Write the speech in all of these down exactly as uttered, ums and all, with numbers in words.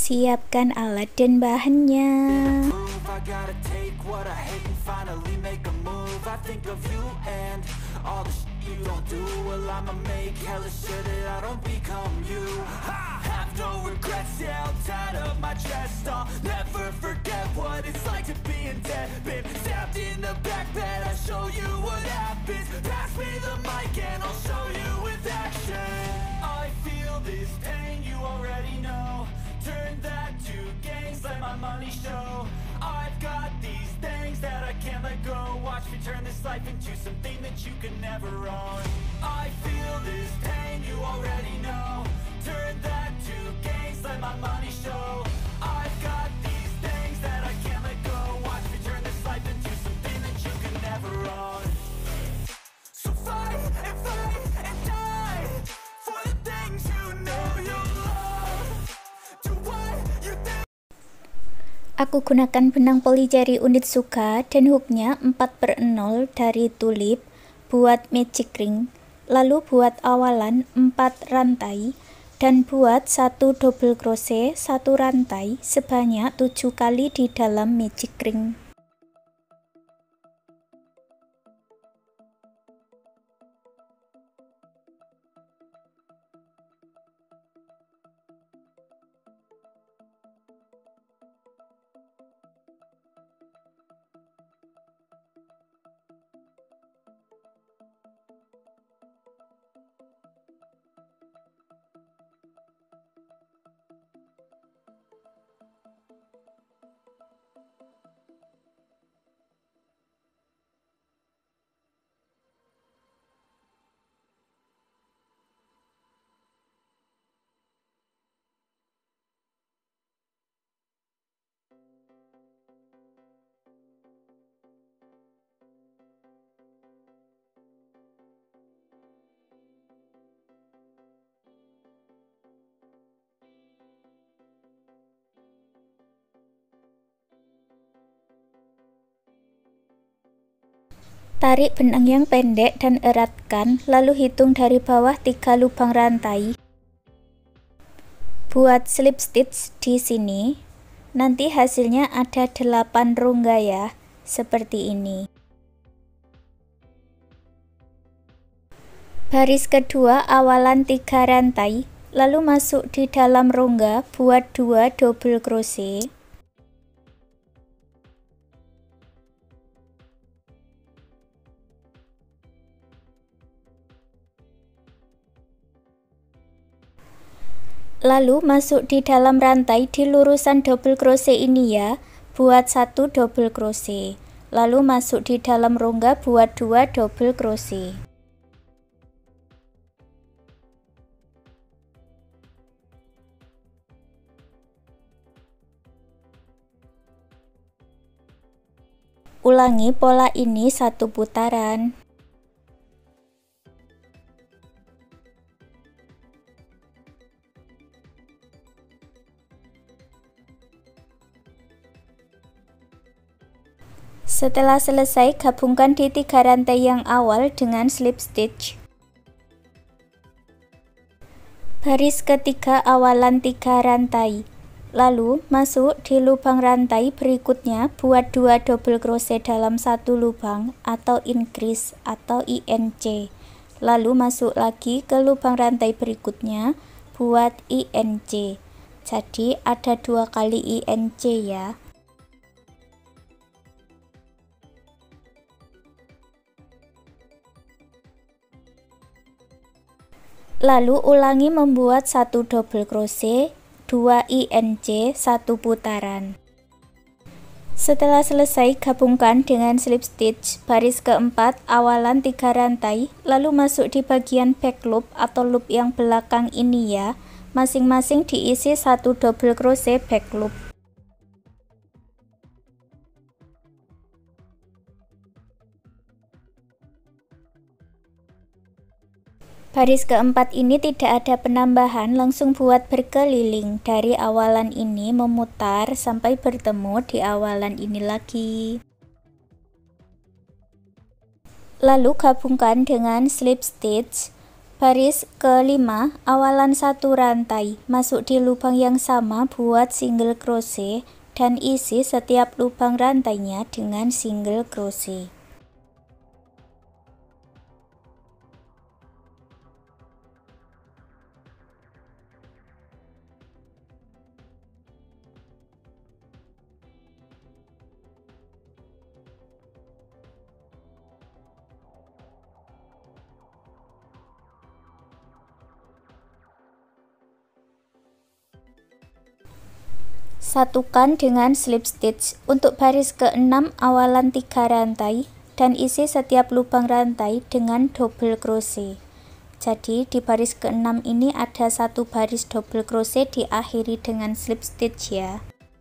Siapkan alat dan bahannya. I gotta take what I hate and finally make a move. I think of you and all the shit you don't do. Well, I'ma make hella sure that I don't become you. I have no regrets, yeah, I'm tied up my chest. I'll never forget what it's like to be in debt. Been stabbed in the back bed, I'll show you what happens. Pass me the mic and I'll show you with action. I feel this pain, you already know. Turn that to gains, let my money show. I've got these things that I can't let go. Watch me turn this life into something that you can never own. I feel this pain, you already know. Turn that to gains, let my money show. I've got these things that I can't let go. Watch me turn this life into something that you can never own. So fight and fight and die for the things you know you love. Do what you think. Aku gunakan benang polijari unit Suka dan hooknya empat per nol dari tulip buat magic ring, lalu buat awalan empat rantai dan buat satu double crochet satu rantai sebanyak tujuh kali di dalam magic ring. Tarik benang yang pendek dan eratkan, lalu hitung dari bawah tiga lubang rantai. Buat slip stitch di sini. Nanti hasilnya ada delapan rongga ya, seperti ini. Baris kedua awalan tiga rantai, lalu masuk di dalam rongga buat dua double crochet. Lalu masuk di dalam rantai di lurusan double crochet ini ya, buat satu double crochet. Lalu masuk di dalam rongga buat dua double crochet. Ulangi pola ini satu putaran. Setelah selesai, gabungkan di tiga rantai yang awal dengan slip stitch. Baris ketiga awalan tiga rantai, lalu masuk di lubang rantai berikutnya buat dua double crochet dalam satu lubang atau increase atau I N C. Lalu masuk lagi ke lubang rantai berikutnya buat I N C. Jadi ada dua kali I N C ya. Lalu ulangi membuat satu double crochet, dua I N C, satu putaran. Setelah selesai, gabungkan dengan slip stitch baris keempat awalan tiga rantai, lalu masuk di bagian back loop atau loop yang belakang ini ya. Masing-masing diisi satu double crochet back loop. Baris keempat ini tidak ada penambahan, langsung buat berkeliling dari awalan ini memutar sampai bertemu di awalan ini lagi. Lalu gabungkan dengan slip stitch Baris kelima, awalan satu rantai, masuk di lubang yang sama, buat single crochet dan isi setiap lubang rantainya dengan single crochet. Satukan dengan slip stitch. Untuk baris keenam, awalan tiga rantai dan isi setiap lubang rantai dengan double crochet. Jadi di baris keenam ini ada satu baris double crochet diakhiri dengan slip stitch ya.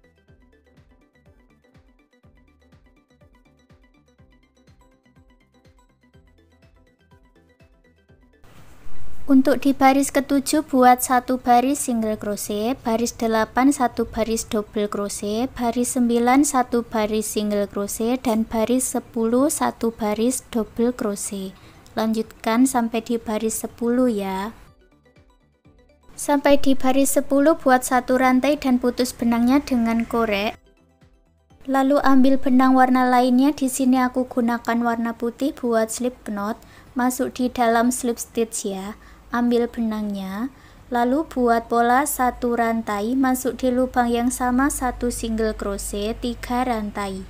Untuk di baris ketujuh buat satu baris single crochet, baris delapan satu baris double crochet, baris sembilan satu baris single crochet, dan baris sepuluh satu baris double crochet. Lanjutkan sampai di baris sepuluh ya. Sampai di baris sepuluh buat satu rantai dan putus benangnya dengan korek. Lalu ambil benang warna lainnya, di sini aku gunakan warna putih buat slip knot, masuk di dalam slip stitch ya. Ambil benangnya, lalu buat pola satu rantai, masuk di lubang yang sama satu single crochet, tiga rantai.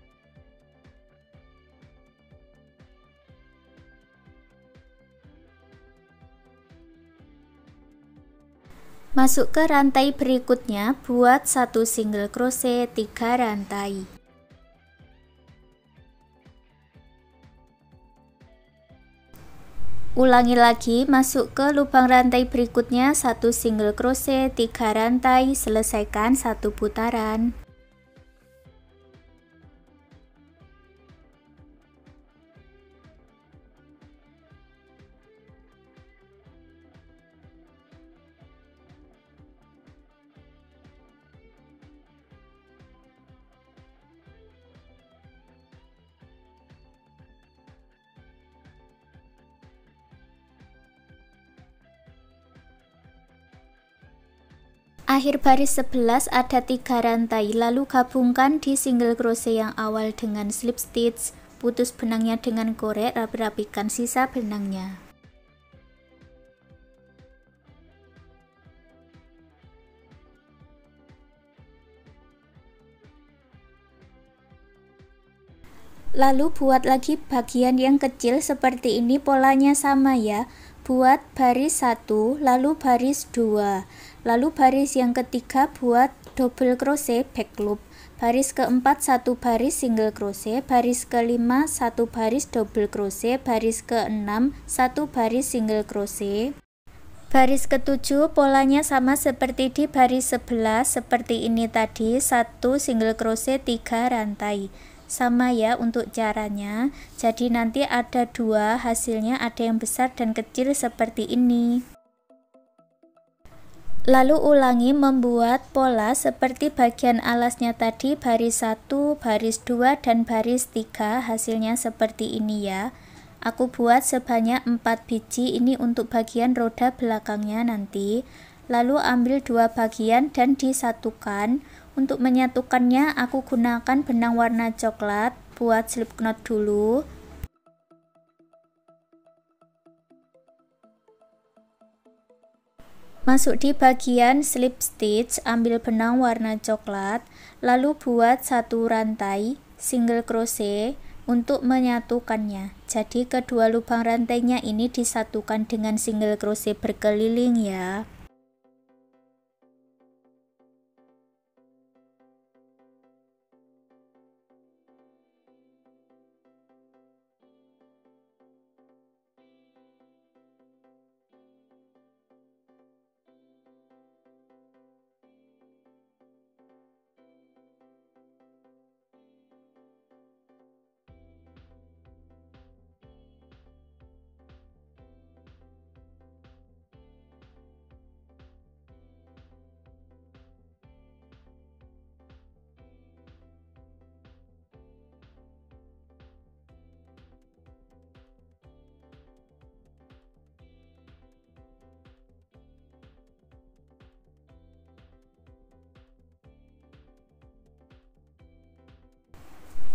Masuk ke rantai berikutnya, buat satu single crochet, tiga rantai. Ulangi lagi, masuk ke lubang rantai berikutnya, satu single crochet, tiga rantai, selesaikan satu putaran. Akhir baris sebelas ada tiga rantai, lalu gabungkan di single crochet yang awal dengan slip stitch, putus benangnya dengan korek, rapi-rapikan sisa benangnya. Lalu buat lagi bagian yang kecil seperti ini, polanya sama ya. Buat baris satu, lalu baris dua, lalu baris yang ketiga buat double crochet back loop, baris keempat satu baris single crochet, baris kelima satu baris double crochet, baris keenam satu baris single crochet. Baris ketujuh polanya sama seperti di baris sebelas, seperti ini tadi, satu single crochet, tiga rantai. Sama ya untuk caranya, jadi nanti ada dua, hasilnya ada yang besar dan kecil seperti ini. Lalu ulangi membuat pola seperti bagian alasnya tadi, baris satu, baris dua, dan baris tiga, hasilnya seperti ini ya. Aku buat sebanyak empat biji, ini untuk bagian roda belakangnya nanti. Lalu ambil dua bagian dan disatukan. Untuk menyatukannya aku gunakan benang warna coklat, buat slip knot dulu. Masuk di bagian slip stitch, ambil benang warna coklat, lalu buat satu rantai single crochet untuk menyatukannya. Jadi kedua lubang rantainya ini disatukan dengan single crochet berkeliling ya.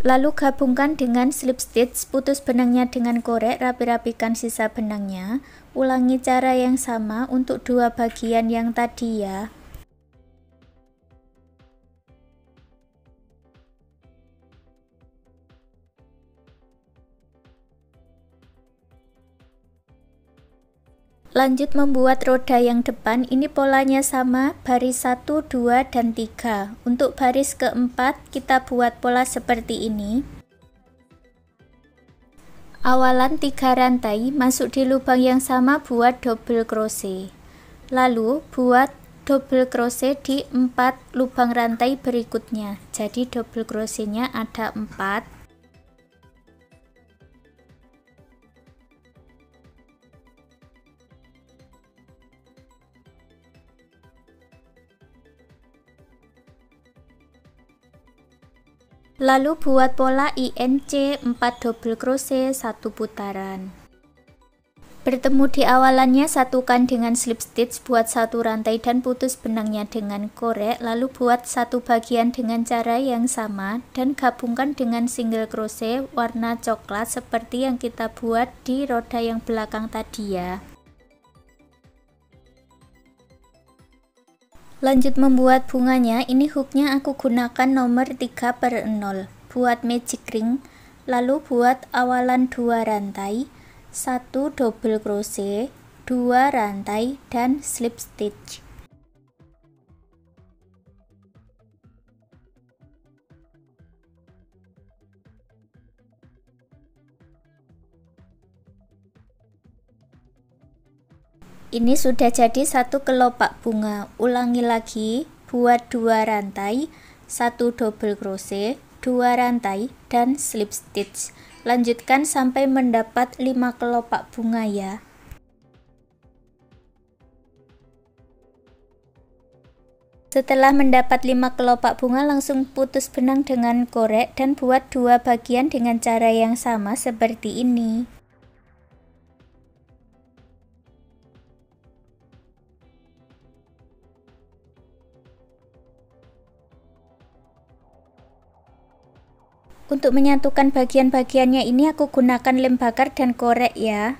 Lalu gabungkan dengan slip stitch, putus benangnya dengan korek, rapi-rapikan sisa benangnya. Ulangi cara yang sama untuk dua bagian yang tadi ya. Lanjut membuat roda yang depan, ini polanya sama, baris satu, dua, dan tiga. Untuk baris keempat, kita buat pola seperti ini. Awalan tiga rantai, masuk di lubang yang sama, buat double crochet. Lalu, buat double crochet di empat lubang rantai berikutnya. Jadi double crochetnya ada empat. Lalu buat pola I N C empat double crochet satu putaran. Bertemu di awalannya, satukan dengan slip stitch, buat satu rantai dan putus benangnya dengan korek, lalu buat satu bagian dengan cara yang sama dan gabungkan dengan single crochet warna coklat seperti yang kita buat di roda yang belakang tadi ya. Lanjut membuat bunganya, ini hooknya aku gunakan nomor tiga per nol. Buat magic ring, lalu buat awalan dua rantai, satu double crochet, dua rantai, dan slip stitch. Ini sudah jadi satu kelopak bunga. Ulangi lagi, buat dua rantai, satu double crochet, dua rantai, dan slip stitch. Lanjutkan sampai mendapat lima kelopak bunga ya. Setelah mendapat lima kelopak bunga, langsung putus benang dengan korek dan buat dua bagian dengan cara yang sama seperti ini. Untuk menyatukan bagian-bagiannya ini aku gunakan lem bakar dan korek ya.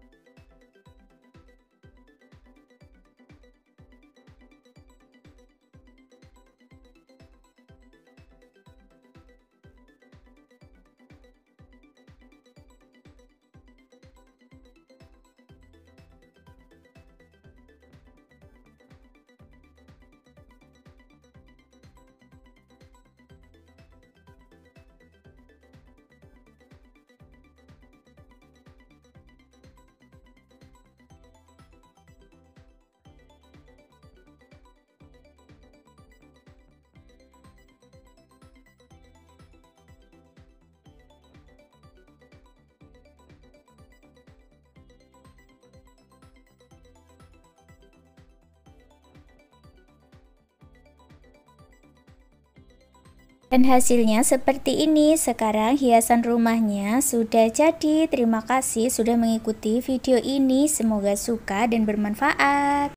Dan hasilnya seperti ini. Sekarang hiasan rumahnya sudah jadi. Terima kasih sudah mengikuti video ini. Semoga suka dan bermanfaat.